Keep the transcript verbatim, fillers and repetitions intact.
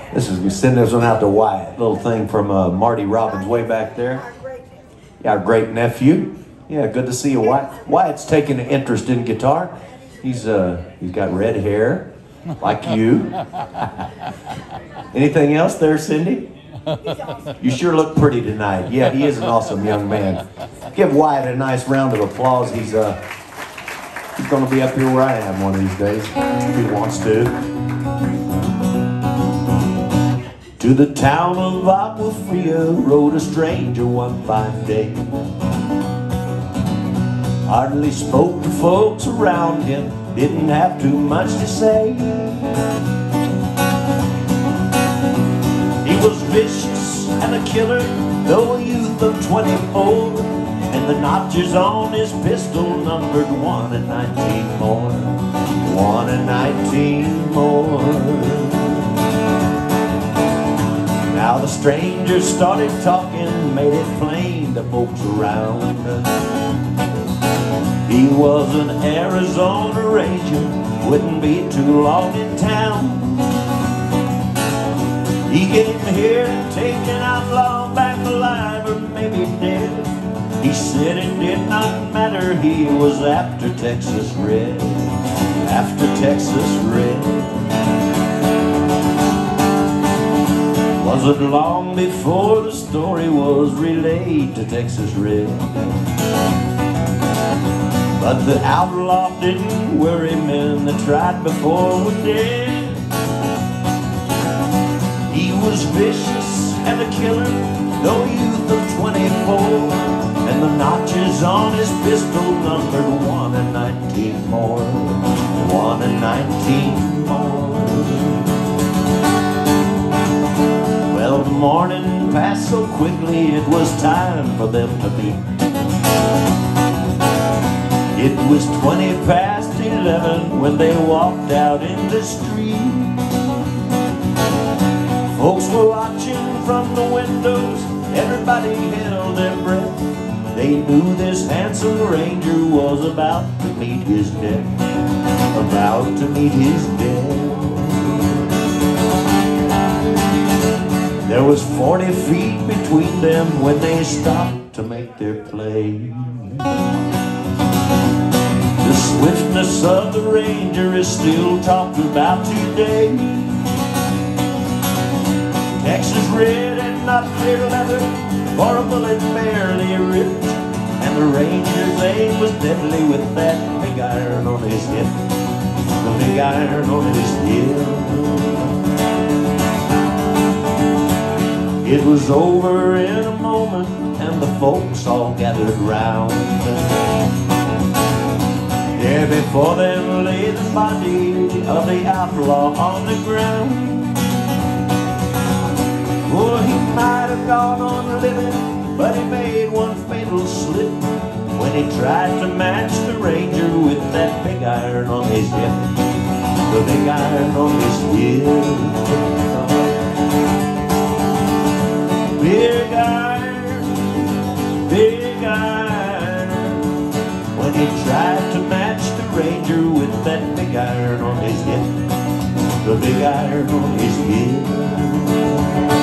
This is, we send this one out to Wyatt. Little thing from uh, Marty Robbins way back there. Yeah, our great nephew. Yeah, good to see you, Wyatt. Wyatt's taking an interest in guitar. He's uh, he's got red hair, like you. Anything else there, Cindy? You sure look pretty tonight. Yeah, he is an awesome young man. Give Wyatt a nice round of applause. He's uh, he's going to be up here where I am one of these days, if he wants to. To the town of Agua Fria rode a stranger one fine day. Hardly spoke to folks around him, didn't have too much to say. He was vicious and a killer, though a youth of twenty-four, and the notches on his pistol numbered one and nineteen more. One and nineteen more. Now the stranger started talking, made it plain to folks around. He was an Arizona Ranger, wouldn't be too long in town. He came here to take an outlaw back alive, or maybe dead. He said it did not matter, he was after Texas Red, after Texas Red. Wasn't long before the story was relayed to Texas Red. But the outlaw didn't worry men that tried before were dead. He was vicious and a killer, no youth of twenty-four, and the notches on his pistol numbered one and nineteen more. One and nineteen more. Well, the morning passed so quickly, it was time for them to meet. It was twenty past eleven when they walked out in the street. Folks were watching from the windows, everybody held their breath. They knew this handsome ranger was about to meet his death, about to meet his death. There was forty feet between them when they stopped to make their play. The swiftness of the ranger is still talked about today. Texas Red and not clear leather, for a bullet barely ripped, and the ranger's aim was deadly with that big iron on his hip, the big iron on his hip. It was over in a moment, and the folks all gathered round. There before them lay the body of the outlaw on the ground. Oh, he might have gone on living, but he made one fatal slip when he tried to match the ranger with that big iron on his hip, the big iron on his hip. Big iron, big iron, when he tried to match the ranger with that big iron on his hip, the big iron on his hip.